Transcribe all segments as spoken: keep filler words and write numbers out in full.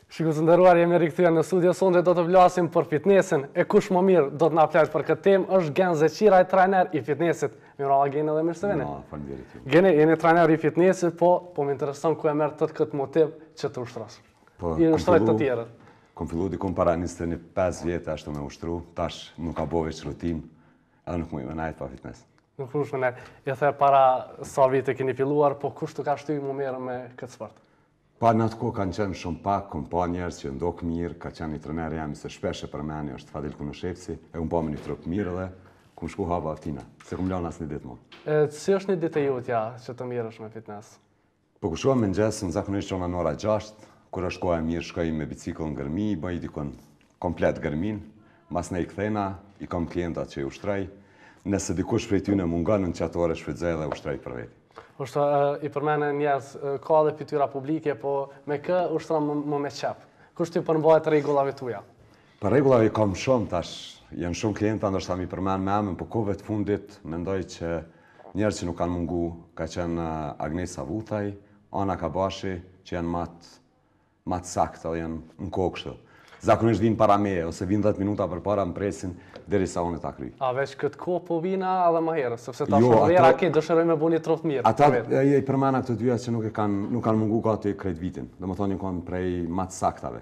Shikues të nderuar, jemi rikthyer në studio sonde, do të flasim për fitnesin. E kush më mirë do të na flas për këtë temë është Gen Zeqiraj, trajner i fitnesit. Mirëmbrëma Gen, edhe mirë se vini. No, faleminderit. Gen, jeni trajner i fitnesit, po po më intereson ku e merr tot këtë motiv që të ushtros. Po, I ushtroj të tjerët. Kom fillu dikom para njëzet e pesë vjetë ashtu me ushtru, tash nuk ka bo veç rutin, edhe nuk mu i venajt pa fitness. Nuk mush më ne. Ja the para sa vite keni filluar, po kush të ka shtyr më mirë me këtë sport? Pa në atë kohë kanë qenë shumë pak, kom pa njerës që ndokë mirë, ka qenë një trener jam se shpeshe për meni është Fadil Kunushevci, e unë pa me një trup mirë dhe kum shku hapa aftina, se kum lanë asë një ditë mu. E, si është një ditë e jutja që të mirësh me fitness? Po ku shua me nxesë, në zakonisht qona në ora gjashtë, kur është koha e mirë shkoj me bicikl në gërmi, bëj dikon komplet gërmin, mas ne i kthena, i kam klientat që i ushtraj, nëse dikush prej tyne mungon në qatë ore shfridzej dhe ushtraj për veti. Ushtra, i përmene njerëz, ka dhe fytyra publike, po me kë ushtron më me qep? Kush ti përmbahet rregullave tuaja? Për rregullave kam shumë tash, janë shumë klienta ndoshta mi përmend me emrin, po kohëve të fundit mendoj që njerëz që nuk kanë mungu, ka qenë Agnesa Vutaj, Ana Kabashi, që janë mat mat saktë, janë në kohë kështu. Zakonisht vinë para meje, ose vinë dhjetë minuta përpara më presin derisa unë ta kryj. A veç këtë kohë po vina edhe më herë, sepse tash Jo, vera ata- ke dëshiroj me bëni troft mirë. Ata për vetë. e i përmena këtë dyja që nuk e kanë nuk kanë mungu gati krejt vitin. Domethënë një kanë prej mat saktave.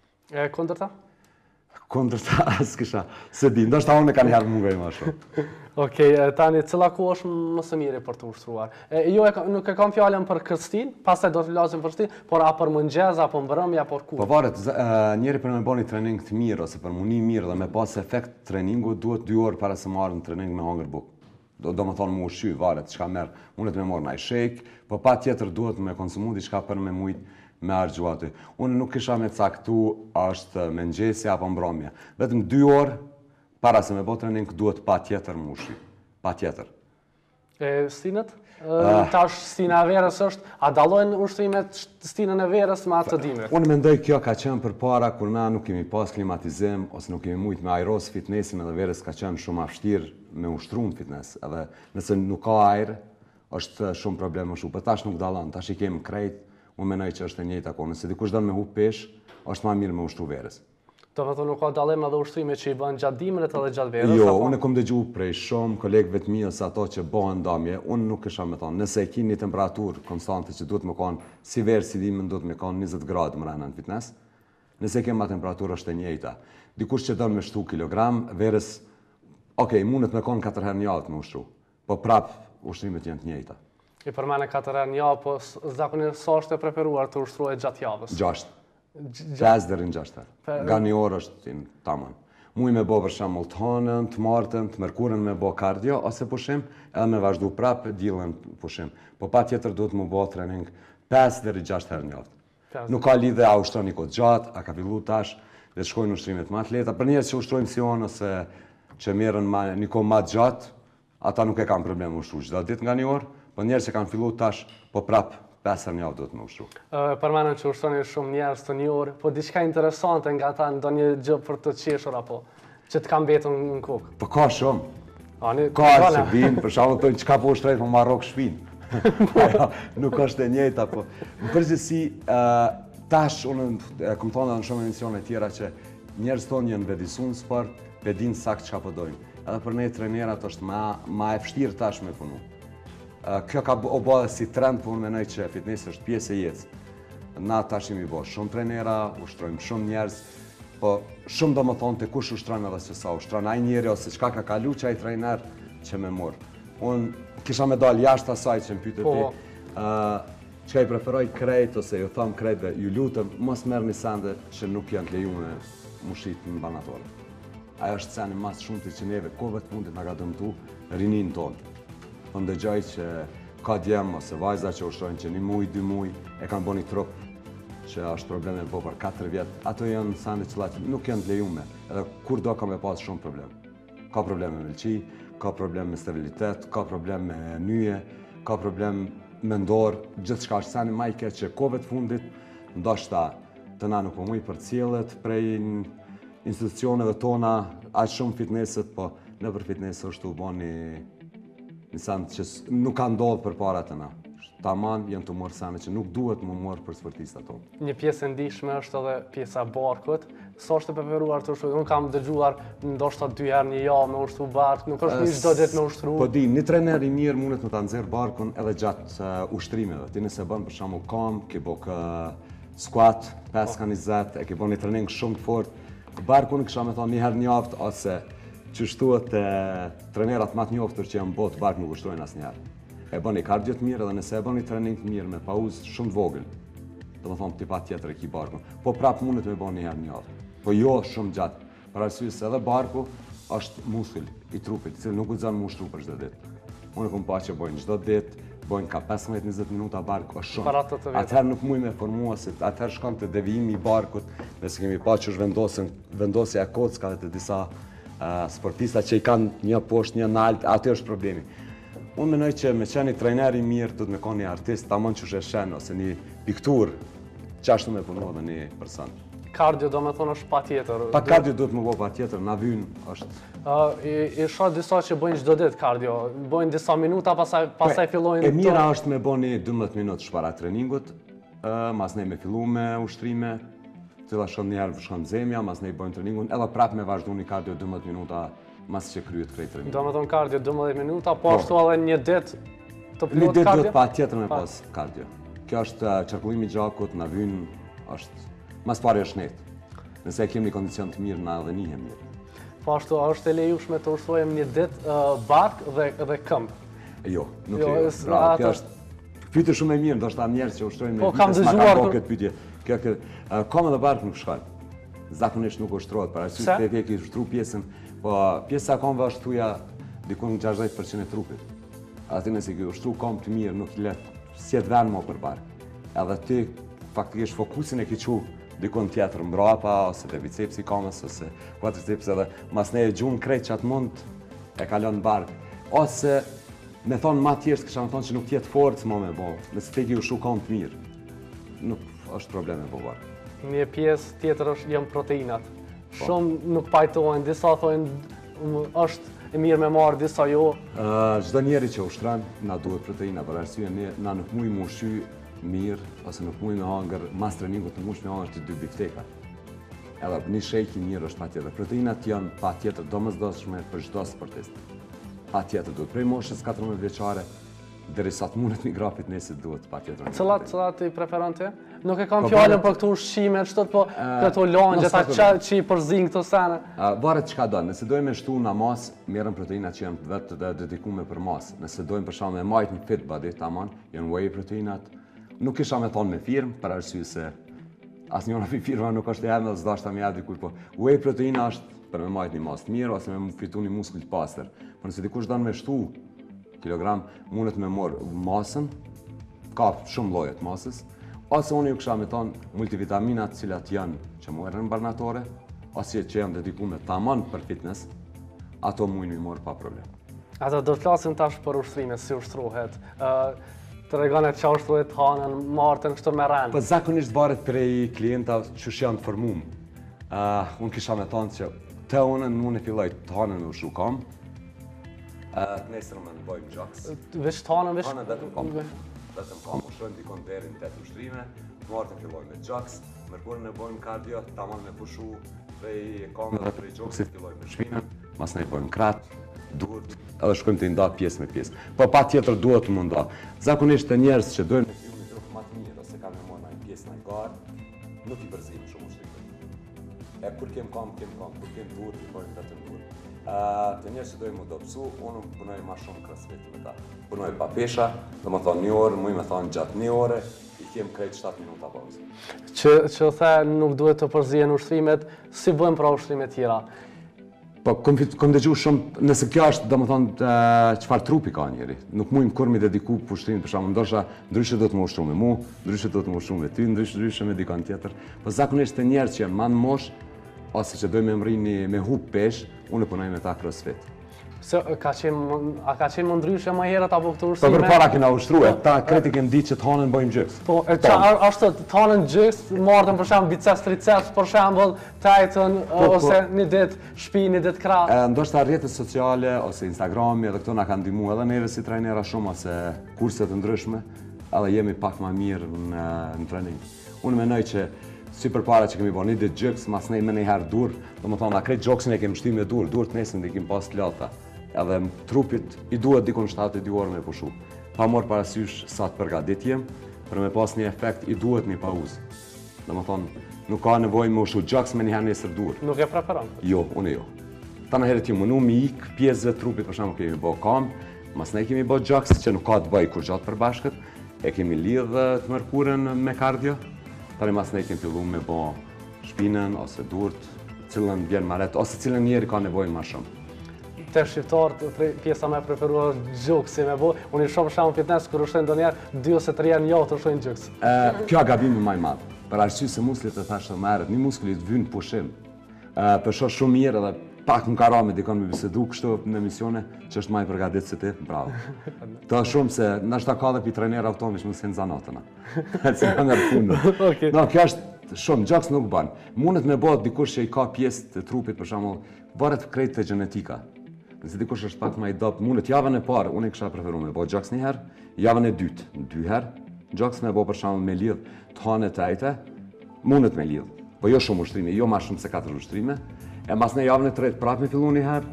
E kundërta? Kundërta as kisha se di, ndoshta unë kanë herë mungoj më shumë. Okej, e, tani cila kohë është më së miri për të ushtruar? E, jo e, ka- nuk e kam fjalën për Kërstin, pastaj do të flasim për Kërstin, por a për mëngjes apo mbrëmje apo kur? Po varet, z- e, njeri për me bëni trening të mirë ose për muni mirë dhe me pas efekt treningu duhet dy orë para se marrë në trening me hangër bukë. Do, do më thonë mu ushqy, varet, çka merr. Mundet me marrë naj shake, po pa tjetër duhet me konsumu diçka për me mujt me argju aty. Unë nuk kisha me caktu a është mëngjesi apo mbrëmje. Vetëm dy orë para se me bë trening duhet pa tjetër mu ushqy. Pa tjetër. E stinët? E, tash stina e verës është, a dallojnë ushtrimet sh- stinën e verës me atë të dimrit? Unë mendoj kjo ka qenë përpara kur na nuk kemi pas klimatizim ose nuk kemi mujt me ajros fitnessin edhe verës ka qenë shumë vështirë me ushtru në fitness. Edhe nëse nuk ka ajër, është shumë problem më shumë. Po tash nuk dallon, tash i kemi krejt, unë mendoj që është e njëjta kohë. Nëse dikush don me hub pesh, është më mirë me ushtru verës. Do të thonë nuk ka dallim edhe ushtrime që i bën gjatë dimrit edhe gjatë verës? Jo, apo? unë e kom dëgju prej shumë kolegëve të mi ose ato që bëhen ndamje, unë nuk kisha me thonë, nëse e keni një temperaturë konstante që duhet me konë, si verë si dimën duhet me konë njëzet gradë më rana në fitness, nëse e kema temperaturë është e njëjta. Dikush që don me shtu kilogram, verës, okej, mundet me konë katër herë në javë me ushtru, po prap ushtrimet janë të njëjta. I përmene katër herë në javë, po s- zakonisht sa është e preferuar të ushtrohet gjatë javës? Gjashtë. Gj- pesë deri në gjashtë herë. Pe- Nga një orë është in tamam. Muj me bo për shembull të hënën, të martën, të mërkurën me bo kardio ose pushim, edhe me vazhdu prapë diellën pushim. Po patjetër duhet më bo trening pesë deri gjashtë herë në javë. Pesë. Nuk ka lidhje a ushtroni kohë gjatë, a ka fillu tash, dhe të shkojnë ushtrimet më atleta. Për njerëz që ushtrojnë si unë ose që merren ma, një kohë më të gjatë, ata nuk e kanë problem me ushtru çdo ditë nga një orë, po njerëz që kanë fillu tash, po prapë pesë herë në javë duhet me ushtru. E, përmendëm që ushtroni shumë njerëz të një orë, po diçka interesante nga ta ndonjë gjë për të qeshur apo që të ka mbetur në kokë. Po ka shumë. Ani, Ka që vinë, për shembull thonë çka po ushtroj po marrok shpinë. Ajo nuk është e njëjta, po në përgjithësi ë tash unë e kam thonë në shumë emisione tjera që njerëz thonë janë vetësuar në sport, pe dinë sakt çka po dojnë. Edhe për ne trajnerat është më më e vështirë tash me punu. Ë, Kjo ka o bë si trend, po unë mendoj që fitnessi është pjesë e jetës. Na tash jemi bë shumë trajnera, ushtrojmë shumë njerëz, po shumë do më thonë të kush ushtron edhe se sa ushtron ai njeri ose çka ka kalu që ai trajner që me mor. Unë kisha me dal jashtë asaj që më pyete Po. ti. ë Çka i preferoj krejt ose ju thom krejt dhe ju lutem mos merrni sende që nuk janë të lejuar mushit në banatore. Ajo është seni mas shumë të që neve kohëve të fundit na ka dëmtu rinin tonë. Po ndëgjoj që ka djem ose vajza që ushtrojnë që një muj, dy muj e kanë bëni trup që është probleme po për katër vjet. Ato janë sende që nuk janë të lejuar. Edhe kur do ka me pas shumë problem. Ka probleme me lëqi, ka problem me sterilitet, ka problem me nyje, ka problem mendor, gjithçka është sani më i keq që kohëve të fundit, ndoshta të na nuk po muj për cilët prej institucioneve tona, aq shumë fitnesset, po në për fitness është u bën një një send që s- nuk ka ndodhur përpara të na. taman jenë të morë sene që nuk duhet më morë për sportistat tonë. Një pjesë e ndihshme është edhe pjesa e barkut. Sa është e preferuar të ushtruar? Unë kam dëgjuar ndoshta dy herë një javë me ushtru bark, nuk është një çdo ditë me ushtru. Po di, një trener i mirë mundet me ta nxjerr barkun edhe gjatë uh, ushtrimeve. Ti nëse bën për shembull kam, ke bë uh, squat, pesë njëzet, e ke bën një trajning shumë të fortë. Barkun kisha me thonë një herë në javë ose që shtuat e trenerat më të njohur që janë botë bark nuk ushtrojnë asnjëherë. E bën një kardio të mirë edhe nëse e bën një trajning të mirë me pauzë shumë të vogël. Domethënë ti patjetër e ki barkun. Po prap mundet me bën një herë në javë. Po jo shumë gjatë. Për arsye se edhe barku është muskull i trupit, i cili nuk guxon më ushtru për çdo ditë. Unë kam pa që bojnë çdo ditë, bojnë ka pesëmbëdhjetë njëzet minuta bark është shumë. Atëherë nuk mund me formua se atëherë shkon të devijimi i barkut, nëse kemi pa që është vendosen vendosja e kockave të disa uh, sportista që i kanë një poshtë, një nalt, aty është problemi. Unë mendoj që me qenë një trajner i mirë duhet me qenë një artist, tamam që është e shen ose një piktur, qashtu me punu edhe një person. Kardio do me thonë është pa tjetër. Pa kardio duhet më bo pa tjetër, na vynë është. Uh, I, i shoh disa që bëjnë çdo ditë kardio, bëjnë disa minuta, pasaj, pasaj fillojnë... E mira është me bo një dymbëdhjetë minutë shpara treningut, uh, mas nej me fillu me ushtrime, cila shkon një herë shkon zemja, mas nej bojnë treningun, edhe prap me vazhdu një kardio dymbëdhjetë minuta, mas që kryet krejt treningun. Do me thonë kardio dymbëdhjetë minuta, po ashtu edhe një ditë të plot kardio? Një ditë duhet pa tjetër me pas kardio. Kjo është qarkullimi i gjakut, na vyn, është mas pari është netë. Nëse e kemi një kondicion të mirë, na edhe njihem mirë. Po ashtu, është e lejushme të ushtrojmë një ditë uh, bark dhe, dhe këmbë? Jo, nuk jo, lejo. Bravo, kjo është pyetje shumë e mirë, ndoshta njerëz që ushtrojnë me vite s'ma kanë bërë këtë pyetje. Kjo që uh, këmbë dhe bark nuk shkojnë. Zakonisht nuk ushtrohet, para arsye se ti ke ushtruar pjesën, po pjesa e këmbëve është thuja diku në gjashtëdhjetë përqind e trupit. Aty nëse ke ushtruar këmbë të mirë, nuk le sjet vend më për bark. Edhe ti faktikisht fokusin e ke çu dikon tjetër mbrapa, ose te bicepsi i kamës, ose quadriceps edhe mas ne e gjumë krejt që atë mund e kalon bark. Ose me thonë ma tjerës kësha me thonë që nuk tjetë forcë më me bo, nëse te ki u shu kam të mirë, nuk është probleme po bark. Një pjesë tjetër është jam proteinat. Shumë nuk pajtojnë, disa thojnë është e mirë me marë, disa jo. Çdo njeri që ushtran, na duhet proteina, për arsye na nuk mujmë me ushqy mirë, ose nuk mujmë me hangër mas treningut të mush me hangër të dy bifteka. Edhe një shejk i mirë është pa tjetër. Proteinat janë pa tjetër domosdoshme për çdo sportist. Pa tjetër duhet prej moshës katërmbëdhjetë vjeçare derisa të mundet migrafit nesit duhet pa tjetër. Cilat cilat i preferon ti? Nuk e kam fjalën për këto ushqime, çto po këto longje, ata që i përzin këto sene. Varet çka do. Nëse dojmë shtu në mas, merrem proteinat që janë vetë të dedikuar për mas. Nëse dojmë për shkak me majt një fit body, tamam, janë whey proteinat. Nuk kisha me thonë me firmë, për arsye se asnjëra prej firmave nuk është e erdhë as dashta më dikuj, po whey proteina është për me majt një mas të mirë ose me fitu një muskull të pastër. Por nëse dikush don me shtu kilogram, mundet me marr masën, ka shumë lloje të masës, ose unë ju kisha me thonë multivitaminat të cilat janë që morën barnatore, ose që janë dedikuar tamam për fitness, ato mundni marr pa problem. Ata do të flasim tash për ushtrimet, si ushtrohet. Të regon e që ushtrohet hanën, martën, kështu me rënë. Po zakonisht varet prej klientave që janë të formuar. Uh, unë kisha me thonë që të unën unë e filloj të hanën me ushtru kam. Uh, nesër më në bojmë gjaks. Veç të hanën, veç... Hanën vetëm kam. Vetëm kam, ushtrojmë dikon deri në tetë ushtrime, martën filloj me gjaks, mërkurën e bojmë kardio, tamam me pushu prej kamë dhe prej gjoksit, filloj me shpinën, mas ne bojmë kratë, duhet, edhe shkojmë të nda pjesë me pjesë. Po pa tjetër duhet të munda. Zakonisht të njerës që dojnë me fillu një trup ma të mirë, ose kanë me mojnë në pjesë në garë, nuk i përzim shumë ushtrimet. E kur kem kam, kem kam, kur kem dur, i bojmë vetëm dur. Të njerës që dojnë më dopsu, unë punoj ma shumë crossfit me ta. Punoj pa pesha, dhe më thonë një orë, muj me thonë gjatë një ore, i kem krejt shtatë minuta pauzë. Që, që the nuk duhet të përzihen ushtrimet, si bëjmë pra ushtrimet tjera? Po, kom, kom dëgju shumë, nëse kjo është, do më thonë, qëfar trupi ka njeri. Nuk mujmë kur mi dediku për ushtrimin, për shumë, ndosha, ndryshe do të më ushtru me mu, ndryshe do të më ushtru me ty, ndryshe, ndryshe me dikon tjetër. Po, zakonisht të njerë që janë manë mosh, ose që dojmë me mrini me hup pesh, unë punoj me ta crossfit. Se, ka qenë, a ka qenë më ndryshe më herët apo këto ushtrime? Po, për para kena ushtruhe, ta kreti kënë ditë që të hanën bëjmë gjëks. Po, e qa, është të hanën gjëks, martën për shemë biceps, triceps, për shemë tajtën, ose një ditë shpi, një ditë krah. Ndoshta rrjetet sociale, ose Instagrami, edhe këto na kanë ndihmuar edhe neve si trajnera shumë, ose kurset të ndryshme. edhe jemi pak ma mirë në, në trening. Unë menoj që si përpara që kemi bërë një ditë gjëks, mas nej me një herë dur, do më thonë, a krejt gjoksin e kemi shty me dur, dur të nesën dhe kemi pas të lata. Edhe trupit i duhet dikon shtatë dy orë me pushu. Pa morë parasysh sa të përgadit jem, për me pas një efekt i duhet një pauzë. Do më thonë, nuk ka nevojë me ushu gjaks me një herë nesër dur. Nuk e preferon? Jo, unë jo. Ta në herët ju mënu mi ik pjesëve trupit, për shembull kemi bë kam, mas ne kemi bë gjaks që nuk ka të bëj kur gjatë përbashkët, e kemi lidhë të mërkurën me kardio, tani mas ne kemi fillu me bë shpinën ose durt, cilën vjen maret, ose cilën njeri ka nevojë ma shumë. Te shqiptarët, pjesa me preferuar gjoksi me bo, unë i shumë shumë fitness, kër ushtojnë do njerë, dy ose tre janë javë të ushtojnë gjoks. Kjo a gabimi maj madhë, për arsye se muskulit e thashtë të merët, një muskulit vynë pushim, për shoh shumë mirë edhe pak më kara me dikon me bisedu kështu në emisione, që është maj përgadit se ti, bravo. Të shumë se, nështë ta ka dhe pi trajner automish më s'hen zanatëna, se ka nga punë. No, kjo është shumë, gjoks nuk banë. Mundet me bëhet dikush që i ka pjesë të trupit, për shembull, varet krejt të gjenetika. Nëse dikush është pak më i dopt, mundet javën e parë, unë i kisha preferuar me bëj gjoks një herë, javën e dytë, dy herë, gjoks me bëj për shembull me lidh të hanë të ajte, mundet me lidh, po jo shumë ushtrime, jo më shumë se katër ushtrime. E mbas në javën e tretë prapë me fillu një herë,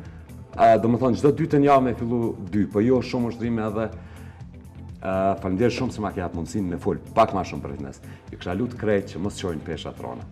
do të thonë çdo dytë në javë me fillu dy, po jo shumë ushtrime edhe faleminderit shumë se ma ke hap mundësinë me fol pak më shumë për fitness. I kisha lut krejt që mos çojnë pesha trona.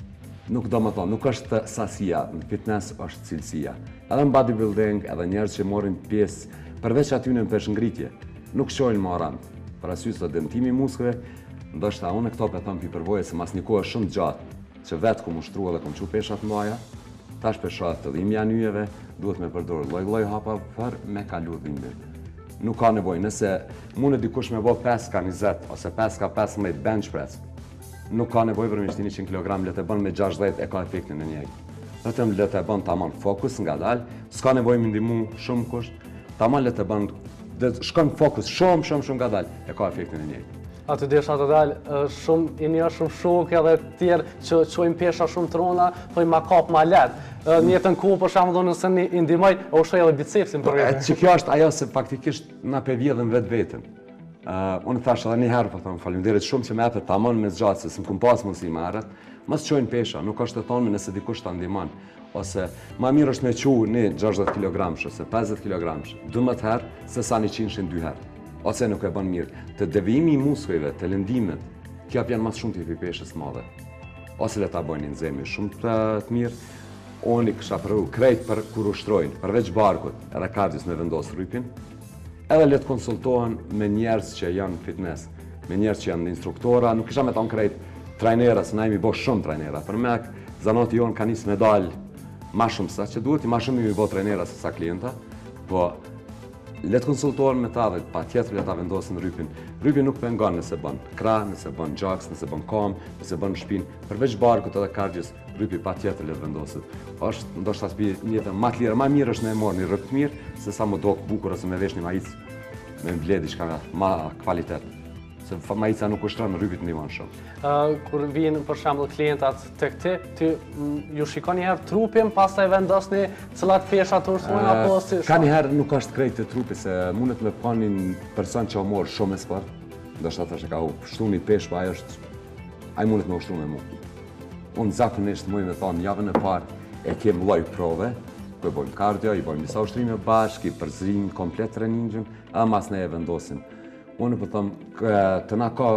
Nuk do më thonë, nuk është sasia, në fitness është cilësia. Edhe në bodybuilding, edhe njerëz që morin pjesë, përveç aty në peshngritje, nuk shojnë më rand. Për arsye se dëmtimi i muskuleve, ndoshta unë këto pe them pi përvojë se mas një kohë shumë gjatë, që vetë ku mushtrua dhe ku çu pesha të mëdha, tash pesha të dhimi janë yjeve, duhet me përdorë lloj-lloj hapa për me kalu dhimbjen. Nuk ka nevojë, nëse mund e dikush me bë pesë ka njëzet ose pesë ka pesëmbëdhjetë bench press, nuk ka nevojë për me shti njëqind kilogram, le të bën me gjashtëdhjetë e ka efektin e njëjtë. Vetëm le të bën tamam fokus ngadalë, s'ka nevojë me ndihmu shumë kusht, tamam le të bën dhe shkon fokus shumë shumë shumë ngadalë e ka efektin e njëjtë. Aty desha të dalë shumë i një shumë shok edhe të tjerë që qojnë pesha shumë trona, thoi ma kap ma letë. Në jetën kohë për shembull do nëse një i ndihmoj, e ushtoj edhe bicepsin për vetë. Që kjo është ajo se faktikisht na pe vjedhën vetë vetën. Unë thash edhe një herë, po them faleminderit shumë që më japet tamam me zgjatje, se m'kum pas mundësi më herët. Mos çojnë pesha, nuk është të thonë nëse dikush ta ndihmon, ose më mirë është me qu një gjashtëdhjetë kilogramsh ose pesëdhjetë kilogramsh, dymbëdhjetë herë se sa njëqind dy herë. Ose nuk e bën mirë. Të devijimi i muskujve, të lëndimet, kjo janë më shumë tipi peshës madhe. Ose le ta bëjnë një nxemje shumë të, të mirë. Unë i kisha provu krejt për kur ushtrojnë, përveç barkut, edhe kardios me vendos rrypin. Edhe le të konsultohen me njerëz që janë fitness, me njerëz që janë instruktora, nuk kisha me thonë krejt trajnera, se na jemi bo shumë trajnera. Për me zanati jonë ka nisë me dalë ma shumë sa që duhet, i ma shumë i bo trajnera se sa klienta, po le të konsultohen me ta dhe pa tjetër le ta vendosin rrypin. Rrypin nuk pengon nëse bën krah, nëse bën gjaks, nëse bën kom, nëse bën shpinë. Përveç barkut edhe kardios, rrypi pa tjetër le të vendosit. Është ndoshta spi një jetë më të lirë, më mirë është me marrë një rryp të mirë, se sa më dok bukur ose me vesh një maicë me mbledh diçka më kvalitet. Se majica nuk ushtron, rrypit ndihmon shumë. Kur vinë për shembull klientat tek ti, ti ju shikon një herë trupin, pastaj vendosni cilat pesha të ushtrojnë apo si? Ka një herë nuk është krejt të trupi, se mundet me pa një person që o morë shumë e sport, ndoshta thashë ka u shtu një peshë, po ajo është, ai mundet me ushtru me mu. Unë zakonisht muj me thonë, javën e parë e kem lloj prove, ku e bojmë kardio, i bojmë disa ushtrime bashkë, i përzrim komplet treningin, a mas ne e vendosim. Unë po them, të na ka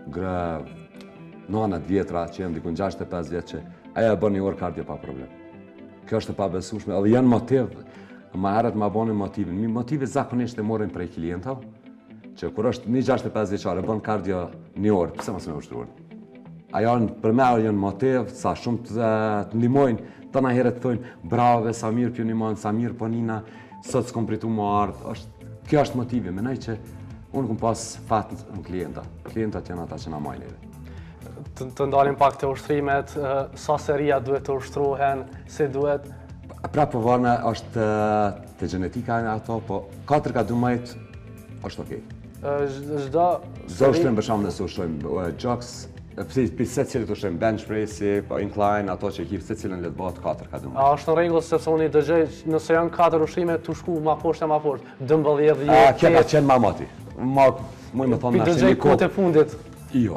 nënat vjetra që janë dikun gjashtëdhjetë e pesë vjeç që aja e bën një orë kardio pa problem. Kjo është e pabesueshme, edhe janë motiv, më herët ma bënin motivin. Motivet zakonisht e morrin prej klientave, që kur është një gjashtëdhjetë e pesë vjeçare bën kardio një orë, pse mos më ushtruan? Ajo për me janë motiv, sa shumë të, të ndihmojnë, të na herët thonë, bravo, sa mirë pjo ndihmon, sa mirë po nina, sot s'kom pritu më ardh. Është, kjo është motivi, mendoj që unë kom pas fat në klienta. Klientat janë ata që na majnë. Të, të ndalim pak të ushtrimet, sa seria duhet të ushtrohen, si duhet? Pra po varna është të gjenetika në ato, po katër ka dymbëdhjetë është okej. Çdo Çdo ushtrim për shembull nëse ushtrojmë gjaks, për secilin të ushtrojmë bench pressi, po incline, ato që kip secilin le të bëhet katër ka dymbëdhjetë. A është në rregull sepse unë i dëgjoj nëse janë katër ushtrime të shku ma poshtë e ma poshtë, dymbëdhjetë, A kjo ka qenë mamati. Ma, muj me thonë nashtë një kohë. Për fundit? Jo.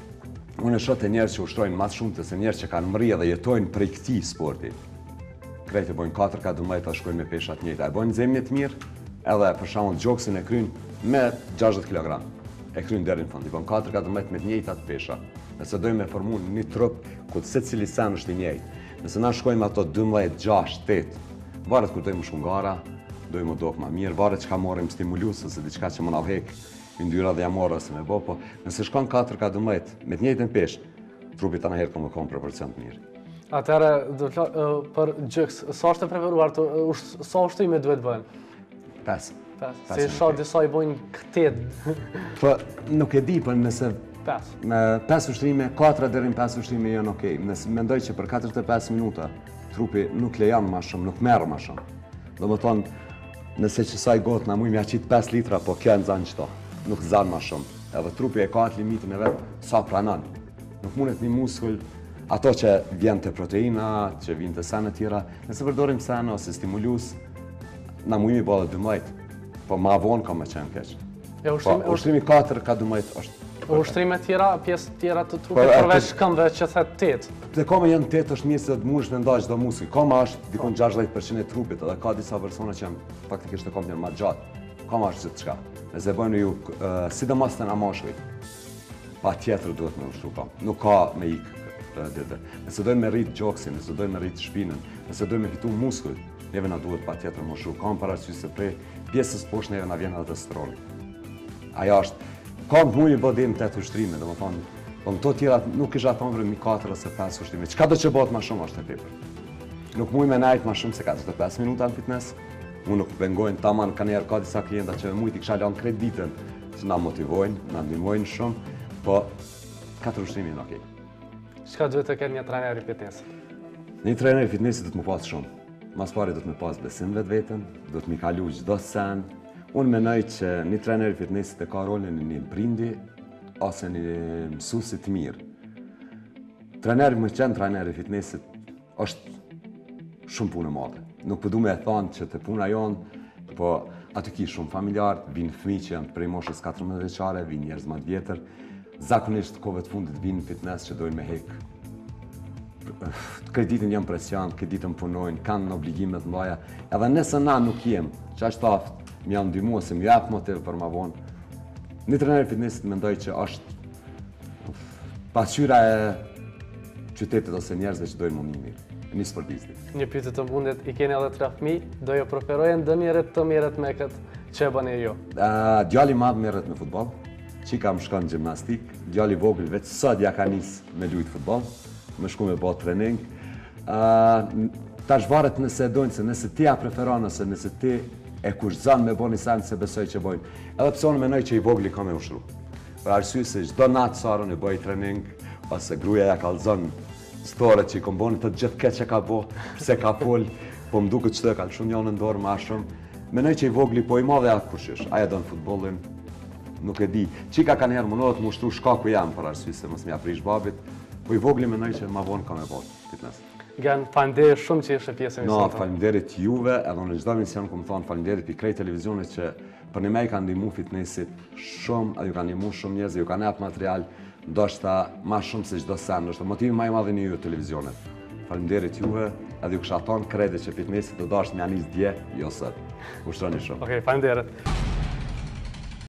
Unë e shoh të njerëz që ushtrojnë mas shumë të se njerëz që kanë mrije dhe jetojnë prej këtij sporti. Krejt e bojnë katër katërmbëdhjetë ta shkojnë me pesha të njëjta. E bojnë zemje të mirë, edhe për shembull gjoksin e kryjnë me gjashtëdhjetë kilogram. E kryjnë deri në fund. I bën katër katërmbëdhjetë me të njëjtat pesha. Nëse dojmë me formu një trup ku secili sen është i njëjtë. Nëse na shkojmë ato dymbëdhjetë, gjashtë, tetë, varet kur dojmë shku ngara, dojmë dok më mirë, varet çka morrim stimulus ose diçka që më na hek yndyra dhe jamora ose me bë, po nëse shkon katër katërmbëdhjetë me të njëjtën peshë, trupi tani herë ka më proporcion të mirë. Atëherë, do të thotë për gjyks, sa është e preferuar të sa ushtrime duhet bëhen? Pesë. Pesë. Se shoh disa i bojnë tetë. Po nuk e di, po nëse pesë. Me pesë ushtrime, katër deri në pesë ushtrime janë okay. Nëse mendoj që për katërdhjetë e pesë minuta trupi nuk lejon më shumë, nuk merr më shumë. Domethënë, nëse që sa i gotë na mujmë ja qit pesë litra, po kjo e nxan çto. Nuk zan më shumë. Edhe trupi e ka atë limitin e vet sa pranon. Nuk mundet një muskull ato që vjen të proteina, që vjen të sene tjera, nëse përdorim sene ose stimulus, na mujmë i bëllë dymbëdhjetë, po ma vonë ka me qenë keq. Po, ushtrimi katër ka dymbëdhjetë është. Ushtrime tjera, pjesë tjera të trupit, përveç këmbëve që thet tetë. Te koma janë tetë është mirë se të mundesh me ndaj çdo muskull. Koma është dikon gjashtëdhjetë përqind e trupit, edhe ka disa persona që janë faktikisht të kompjuter më gjatë. Koma është gjithçka. Nëse bëjnë ju sidomos të namashkujt, patjetër duhet me ushtru kam. Nuk ka me ik. Nëse dojmë me rritë gjoksin, nëse dojmë me rritë shpinën, nëse dojmë me fitu muskull, neve na duhet pa tjetër më shumë. Kam parasysh se prej pjesës poshtë neve na vjen edhe testosteroni. Ajo është, kam mujë i bëdim tetë ushtrime, dhe më thonë, po këto tjera nuk isha thonë mi katër ose pesë ushtrime. Çka do që bëhet më shumë është e tepër. Nuk mujë me najtë më shumë se katërdhjetë e pesë minuta në fitness. Unë nuk pengojnë taman, ka njerë ka disa klienta që mujtë i kisha lanë krejt ditën, që na motivojnë, na ndihmojnë shumë, po katër ushtrime janë okay. Çka duhet të ketë një trajner i fitnessit? Një trajner i fitnessit do të më pas shumë. Mas pari do të më pas besim vetë vetën, do të më kalu çdo sen. Unë mendoj që një trajner i fitnessit e ka rolin e një prindi ose një mësuesi të mirë. Trajneri më qenë trajner i fitnessit është shumë punë e madhe. Nuk po du me e thonë që të puna jonë, po aty ki shumë familjar, vinë fëmijë që janë prej moshës katërmbëdhjetë vjeçare, vinë njerëz më të vjetër. Zakonisht kohëve të fundit vinë fitness që dojnë me hek. Këtë ditën janë presion, këtë ditën punojnë, kanë në obligimet të mëdha. Edhe nëse na nuk jem, çaq taft, më janë ndihmuar ose më jap motiv për më vonë. Një trajner i fitnessit mendoj që është pasqyra e qytetit ose njerëzve që dojnë më mirë. Një sportisti. Një pyetje të fundit, i keni edhe tre fëmijë, do ju preferojnë ndonjëherë të merret me këtë që e bëni ju? Djali i madh merret me futboll. Qika më shkon gjimnastik, djali vogël veç sot ja ka nis me lujt futboll, më shku me bë trening. Tash varet nëse dojnë, se nëse ti ja preferon ose nëse ti e kushtzon me bëni sen se besoj që bojnë. Edhe pse unë mendoj që i vogli ka me ushtru. Për arsye se çdo natë sarën e bëj trening, ose gruaja ja kallzon storet që i kom bënë të gjithë këtë që ka bo, pse ka fol, po më duket që të ka lëshun janë në dorë ma shumë. Menoj që i vogli po i madhe atë kurshish, aja do në futbolin, nuk e di. Qika ka njerë mënohet më ushtru shkaku jam për arsye se mos m'ja prish babit, po i vogli menoj që ma vonë ka me bot fitness. Gan, falenderit shumë që ishe pjesë e misionet. No, falenderit juve, edhe në çdo mision ku më thonë falenderit për krejt televizionit që për një me i kanë ndihmu fitnessit shumë, edhe ju kanë ndihmu shumë njerëz, ju kanë jap material, ndoshta ma shumë se çdo sen, ndoshta motivi më i madh i një ju televizionet. Falenderit juve, edhe ju kisha thonë kredi që fitnessit do dash me anis dje, jo sot. Ushtroni shumë. Okej, falenderit.